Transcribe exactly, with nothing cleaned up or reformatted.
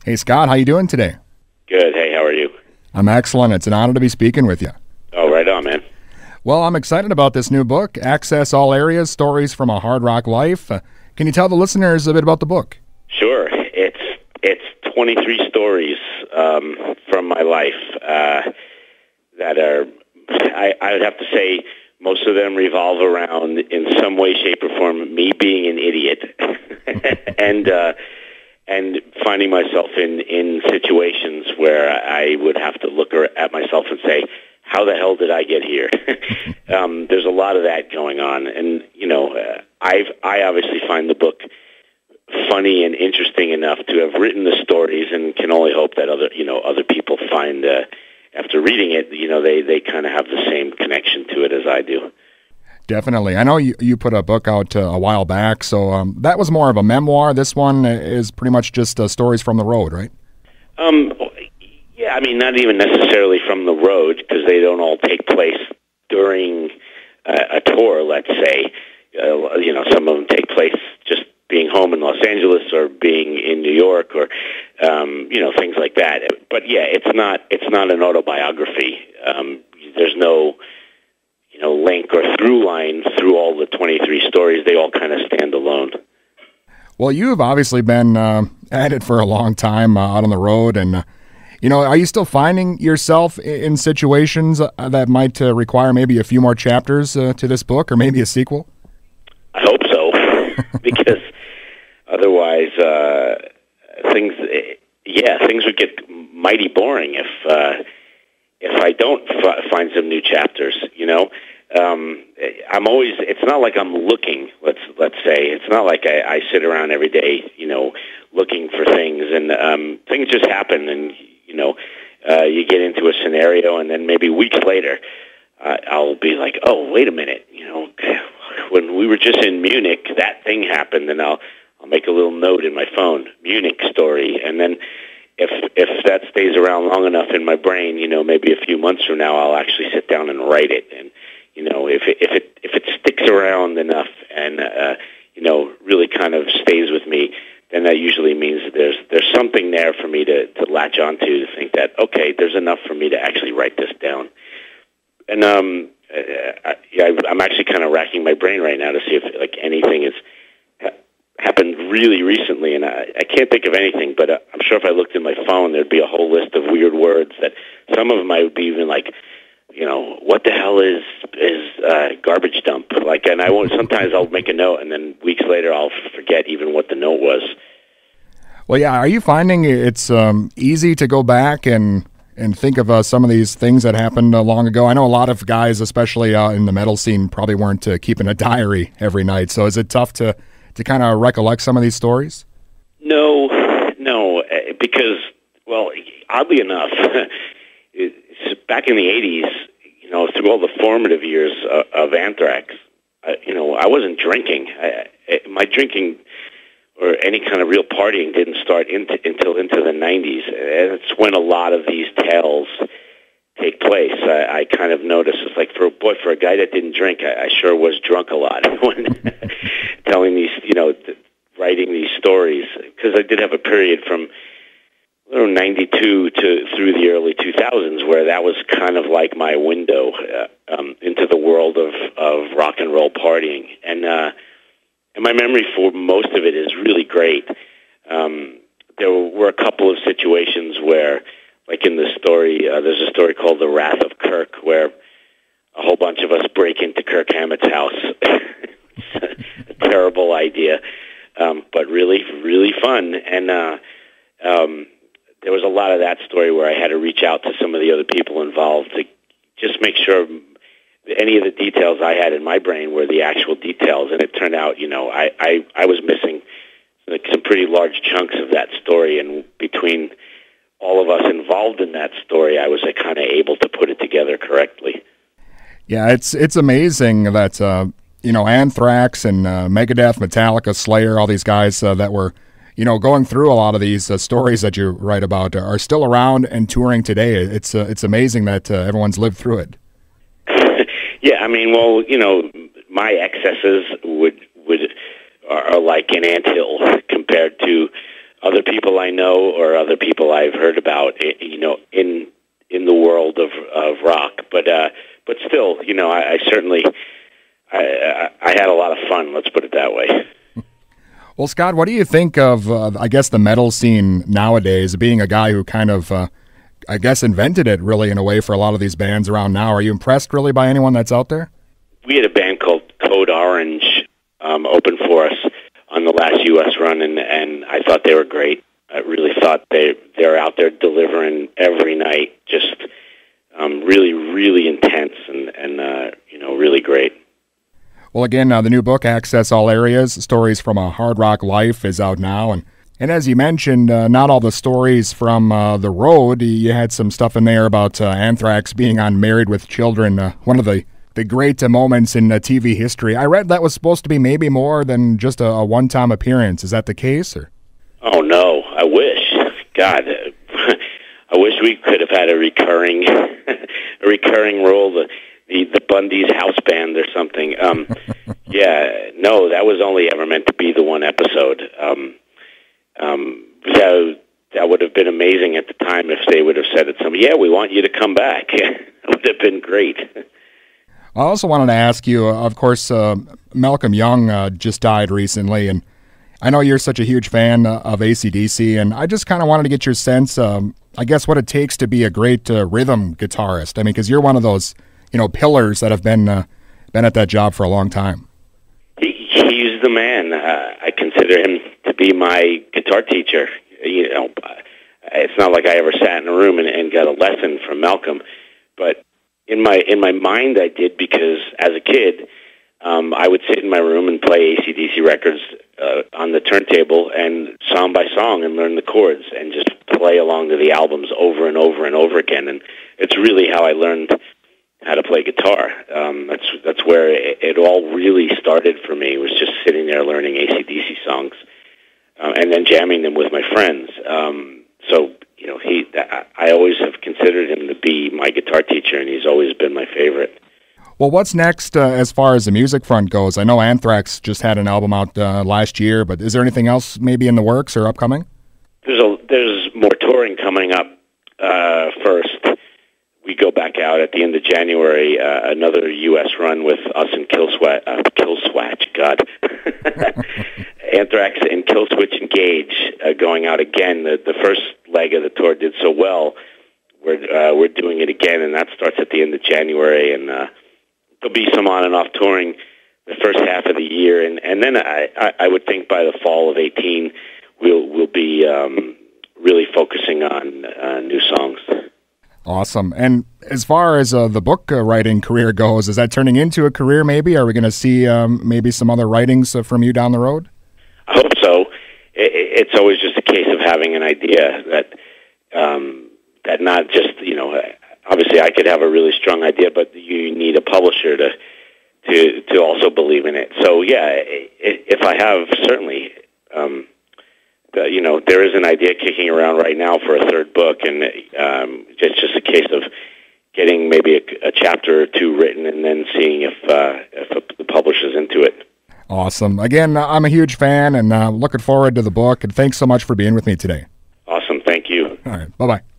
Hey, Scott, how you doing today? Good. Hey, how are you? I'm excellent. It's an honor to be speaking with you. Oh, right on, man. Well, I'm excited about this new book, Access All Areas, Stories from a Hard Rock Life. Uh, can you tell the listeners a bit about the book? Sure. It's it's twenty-three stories um, from my life uh, that are, I, I would have to say, most of them revolve around, in some way, shape, or form, me being an idiot and uh, and finding myself in, in situations where I would have to look at myself and say, how the hell did I get here? um, there's a lot of that going on. And, you know, uh, I've, I obviously find the book funny and interesting enough to have written the stories, and can only hope that other, you know, other people find, uh, after reading it, you know, they, they kind of have the same connection to it as I do. Definitely. I know you, you put a book out uh, a while back, so um, that was more of a memoir. This one is pretty much just uh, stories from the road, right? Um, yeah, I mean, not even necessarily from the road, because they don't all take place during uh, a tour, let's say. Uh, you know, some of them take place just being home in Los Angeles or being in New York, or um, you know, things like that. But yeah, it's not it's not an autobiography. Um, there's no you know link or through line through all the twenty-three stories. They all kind of stand alone. Well, you've obviously been uh, at it for a long time uh, out on the road, and uh, you know, are you still finding yourself in situations uh, that might uh, require maybe a few more chapters uh, to this book, or maybe a sequel? I hope so, because otherwise, uh, things, yeah, things would get mighty boring if uh, if I don't f- find some new chapters. You know, um, I'm always. It's not like I'm looking. Let's let's say it's not like I, I sit around every day, you know, looking for things, and um, things just happen, and you know, uh, you get into a scenario, and then maybe weeks later, uh, I'll be like, oh, wait a minute, you know. When we were just in Munich, that thing happened, and I'll I'll make a little note in my phone, Munich story, and then if if that stays around long enough in my brain, you know, maybe a few months from now, I'll actually sit down and write it, and you know, if it, if it if it sticks around enough and uh, you know, really kind of stays with me, then that usually means that there's there's something there for me to to latch onto, to think that okay, there's enough for me to actually write this down, and um. Uh, yeah, I'm actually kind of racking my brain right now to see if like anything has ha- happened really recently, and I, I can't think of anything. But uh, I'm sure if I looked in my phone, there'd be a whole list of weird words that some of them I would be even like, you know, what the hell is is uh, garbage dump? Like, and I won't. Sometimes I'll make a note, and then weeks later I'll forget even what the note was. Well, yeah. Are you finding it's um, easy to go back and and think of uh, some of these things that happened uh, long ago? I know a lot of guys, especially uh, in the metal scene, probably weren't uh, keeping a diary every night. So is it tough to, to kind of recollect some of these stories? No, no, because, well, oddly enough, it's back in the eighties, you know, through all the formative years of, of Anthrax, I, you know, I wasn't drinking. I, I, my drinking or any kind of real partying didn't start into, until into the nineties. And it's when a lot of these tales take place. I, I kind of noticed, it's like, for a boy, for a guy that didn't drink, I, I sure was drunk a lot when telling these, you know, th- writing these stories. Because I did have a period from I don't know, ninety-two to through the early two thousands where that was kind of like my window uh, um, into the world of, of rock and roll partying. And, uh, And my memory for most of it is really great. Um, there were a couple of situations where, like in the story, uh, there's a story called The Wrath of Kirk, where a whole bunch of us break into Kirk Hammett's house. It's a terrible idea, um, but really, really fun. And uh, um, there was a lot of that story where I had to reach out to some of the other people involved to just make sure any of the details I had in my brain were the actual details, and it turned out, you know, I, I, I was missing like some pretty large chunks of that story, and between all of us involved in that story, I was uh, kind of able to put it together correctly. Yeah, it's it's amazing that, uh, you know, Anthrax and uh, Megadeth, Metallica, Slayer, all these guys uh, that were, you know, going through a lot of these uh, stories that you write about are still around and touring today. It's uh, it's amazing that uh, everyone's lived through it. Yeah, I mean, well, you know, my excesses would would are like an anthill compared to other people I know or other people I've heard about, you know, in in the world of of rock. But uh, but still, you know, I, I certainly I, I, I had a lot of fun. Let's put it that way. Well, Scott, what do you think of, uh, I guess, the metal scene nowadays, being a guy who kind of, uh, I guess, invented it really in a way for a lot of these bands around now? Are you impressed really by anyone that's out there? We had a band called Code Orange um, open for us on the last U S run, and, and I thought they were great. I really thought they, they're out there delivering every night, just um, really, really intense and, and uh, you know, really great. Well, again, uh, the new book, Access All Areas, Stories from a Hard Rock Life, is out now. And, and as you mentioned, uh, not all the stories from uh, the road. You had some stuff in there about uh, Anthrax being on Married with Children, uh, one of the, the great uh, moments in uh, T V history. I read that was supposed to be maybe more than just a, a one-time appearance. Is that the case? Or? Oh, no. I wish. God, I wish we could have had a recurring, a recurring role. The, The, the Bundy's house band or something. Um, yeah, no, that was only ever meant to be the one episode. Um, um, that, that would have been amazing at the time if they would have said it. Somebody, yeah, we want you to come back. It would have been great. I also wanted to ask you, uh, of course, uh, Malcolm Young uh, just died recently, and I know you're such a huge fan uh, of A C D C, and I just kind of wanted to get your sense, um, I guess, what it takes to be a great uh, rhythm guitarist. I mean, because you're one of those, you know, pillars that have been uh, been at that job for a long time. He, he's the man. Uh, I consider him to be my guitar teacher. You know, it's not like I ever sat in a room and, and got a lesson from Malcolm, but in my in my mind I did, because as a kid um, I would sit in my room and play A C D C records uh, on the turntable and song by song and learn the chords and just play along to the albums over and over and over again. And it's really how I learned how to play guitar. Um, that's that's where it, it all really started for me, was just sitting there learning A C D C songs uh, and then jamming them with my friends. Um, so, you know, he I, I always have considered him to be my guitar teacher, and he's always been my favorite. Well, what's next uh, as far as the music front goes? I know Anthrax just had an album out uh, last year, but is there anything else maybe in the works or upcoming? There's a, there's more touring coming up uh, first. We go back out at the end of January, uh, another U S run with us and Killswitch, uh, Killswitch, God. Anthrax and Killswitch Engage uh, going out again. The, the first leg of the tour did so well. We're, uh, we're doing it again, and that starts at the end of January, and uh, there'll be some on and off touring the first half of the year, and, and then I, I, I would think by the fall of eighteen, we'll, we'll be um, really focusing on uh, new songs. Awesome. And as far as uh, the book uh, writing career goes, is that turning into a career maybe? Are we going to see um, maybe some other writings uh, from you down the road? I hope so. It, it's always just a case of having an idea that um, that not just, you know, obviously I could have a really strong idea, but you need a publisher to to, to also believe in it. So, yeah, if I have, certainly, um, the, you know, there is an idea kicking around right now for a third book, and um, it's just a case of getting maybe a, a chapter or two written and then seeing if, uh, if the publisher's into it. Awesome. Again, I'm a huge fan, and uh, looking forward to the book, and thanks so much for being with me today. Awesome. Thank you. All right. Bye-bye.